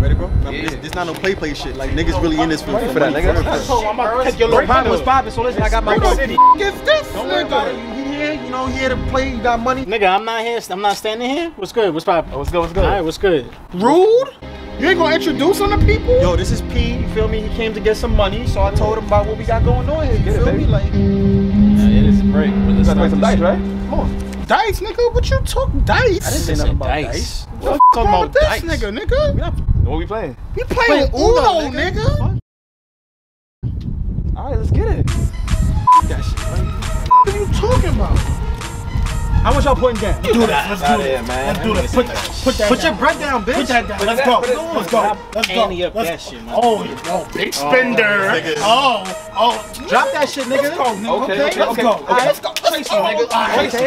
Ready, bro? Yeah. This not no play shit. Like niggas really in this for that, nigga. I'm about to take your little poppin'. What's poppin'? So listen, I got my city. Is this nigga? You here? You know, here to play. You got money. Nigga, I'm not here. I'm not standing here. What's good? What's poppin'? What's good? What's good? All right, what's good? Rude? You ain't gonna introduce him to people? Yo, this is P. You feel me? He came to get some money, so I told him about what we got going on here. You feel me? Like, yeah, it is a break. Let's play some dice, right? Come on. Dice, nigga? What you talking? Dice? I didn't say nothing about dice. What the fuck wrong with this nigga? What we playing? We playing Uno, nigga. All right, let's get it. That shit, man. What are you talking about? How much y'all putting down? Do that. Let's do it, man. Let's do that. Put your bread down, bitch. Put that down. Let's go. Let's go. Let's go. That shit, man. Oh, big spender. Oh. Drop that shit, nigga. Let's go, nigga. Okay. Let's go. Let's go. Tracy, nigga. Okay.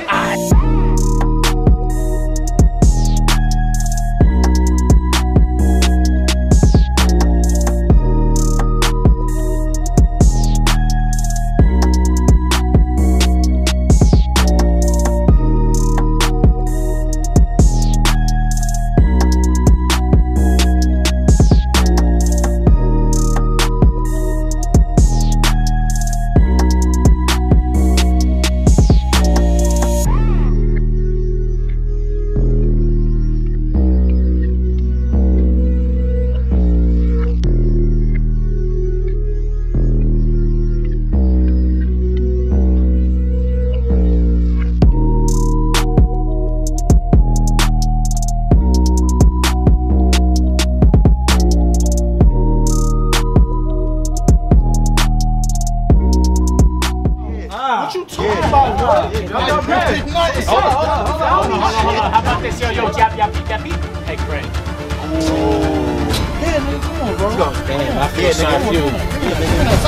What you talking about, bro? Hold on. How about this? Yo, yappy. Hey, Craig. Yeah, nigga, come on, bro. Damn, I feel so